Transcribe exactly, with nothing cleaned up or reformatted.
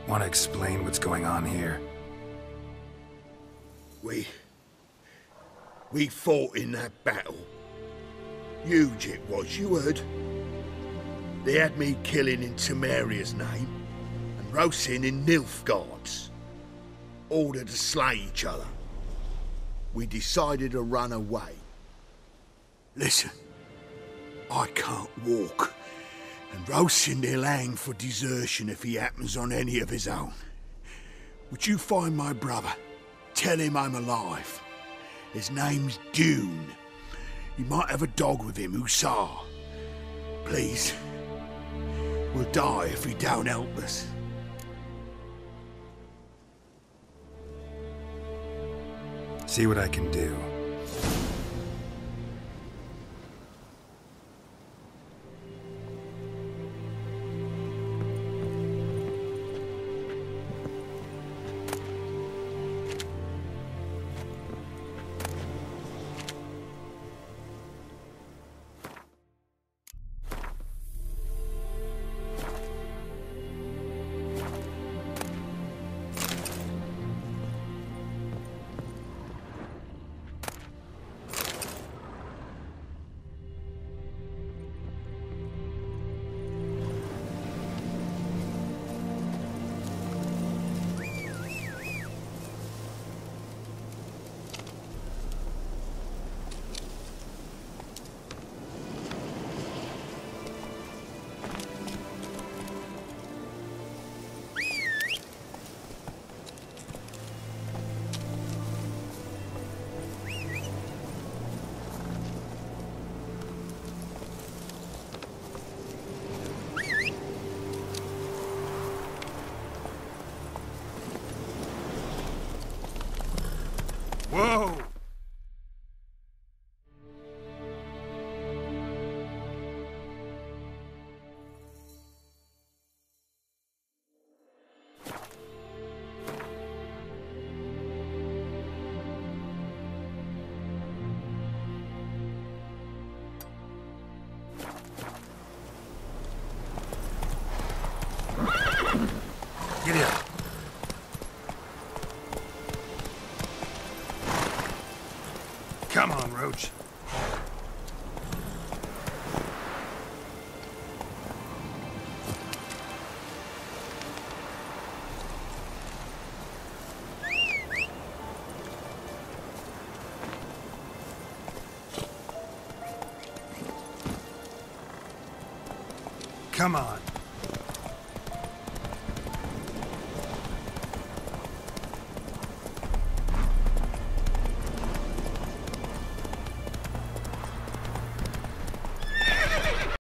Want to explain what's going on here? We... We fought in that battle. Huge it was, you heard. They had me killing in Temeria's name, and Rosin in Nilfgaard's. Ordered to slay each other. We decided to run away. Listen, I can't walk, and Rosin they'll hang for desertion if he happens on any of his own. Would you find my brother? Tell him I'm alive. His name's Dune. He might have a dog with him, Hussar. Please. We'll die if he don't help us. See what I can do. Whoa! Get here. Come on, Roach. Come on.